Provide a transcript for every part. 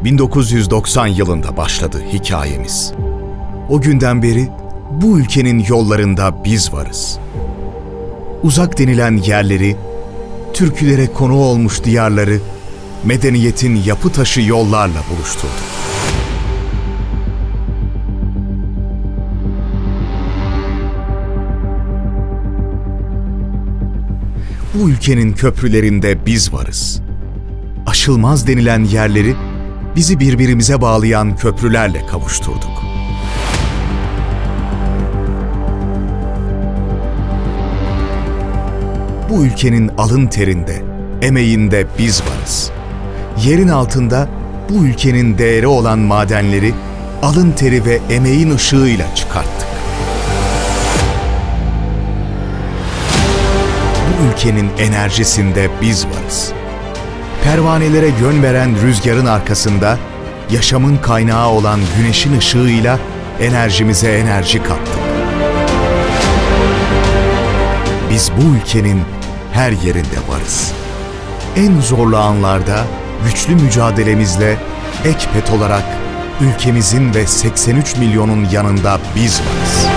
1990 yılında başladı hikayemiz. O günden beri bu ülkenin yollarında biz varız. Uzak denilen yerleri, türkülere konu olmuş diyarları, medeniyetin yapı taşı yollarla buluşturduk. Bu ülkenin köprülerinde biz varız. Aşılmaz denilen yerleri bizi birbirimize bağlayan köprülerle kavuşturduk. Bu ülkenin alın terinde, emeğinde biz varız. Yerin altında bu ülkenin değeri olan madenleri alın teri ve emeğin ışığıyla çıkarttık. Bu ülkenin enerjisinde biz varız. Pervanelere yön veren rüzgarın arkasında, yaşamın kaynağı olan güneşin ışığıyla enerjimize enerji kattık. Biz bu ülkenin her yerinde varız. En zorlu anlarda güçlü mücadelemizle Ekpet olarak ülkemizin ve 83 milyonun yanında biz varız.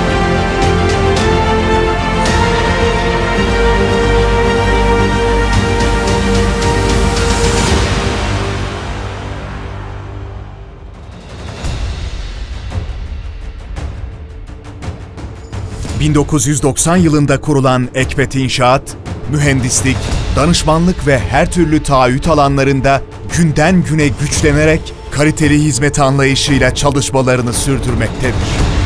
...1990 yılında kurulan Ekpet İnşaat, mühendislik, danışmanlık ve her türlü taahhüt alanlarında günden güne güçlenerek kaliteli hizmet anlayışıyla çalışmalarını sürdürmektedir.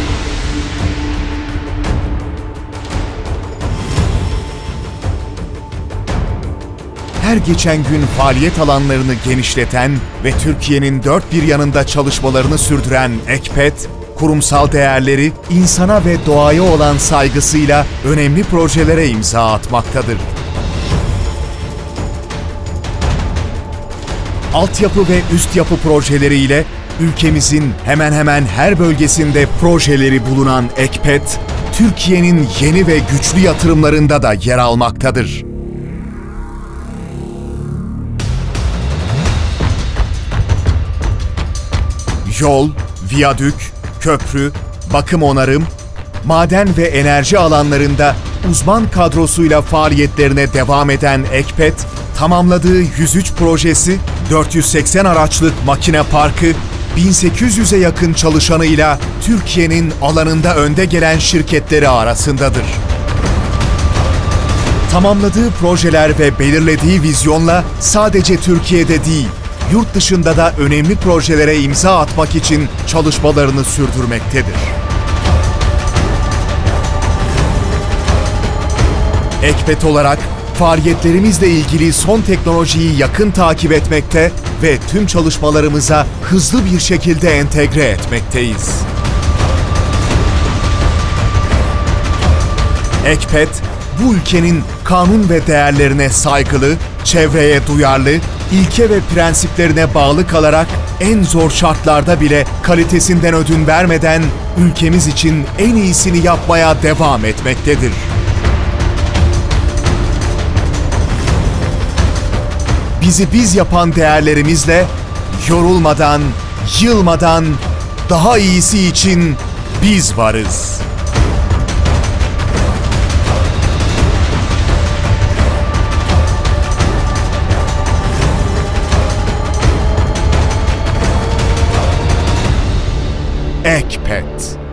Her geçen gün faaliyet alanlarını genişleten ve Türkiye'nin dört bir yanında çalışmalarını sürdüren Ekpet, kurumsal değerleri, insana ve doğaya olan saygısıyla önemli projelere imza atmaktadır. Altyapı ve üst yapı projeleriyle ülkemizin hemen hemen her bölgesinde projeleri bulunan Ekpet, Türkiye'nin yeni ve güçlü yatırımlarında da yer almaktadır. Yol, viyadük, köprü, bakım onarım, maden ve enerji alanlarında uzman kadrosuyla faaliyetlerine devam eden Ekpet, tamamladığı 103 projesi, 480 araçlık makine parkı, 1800'e yakın çalışanıyla Türkiye'nin alanında önde gelen şirketleri arasındadır. Tamamladığı projeler ve belirlediği vizyonla sadece Türkiye'de değil, yurt dışında da önemli projelere imza atmak için çalışmalarını sürdürmektedir. Ekpet olarak faaliyetlerimizle ilgili son teknolojiyi yakın takip etmekte ve tüm çalışmalarımıza hızlı bir şekilde entegre etmekteyiz. Ekpet, bu ülkenin kanun ve değerlerine saygılı, çevreye duyarlı, ilke ve prensiplerine bağlı kalarak en zor şartlarda bile kalitesinden ödün vermeden ülkemiz için en iyisini yapmaya devam etmektedir. Bizi biz yapan değerlerimizle yorulmadan, yılmadan daha iyisi için biz varız. Ekpet.